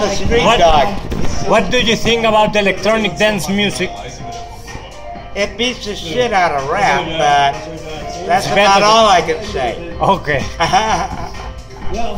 a street dog. What do you think about the electronic dance music? It beats the shit out of rap, but that's It's better about than- all I can say. Okay.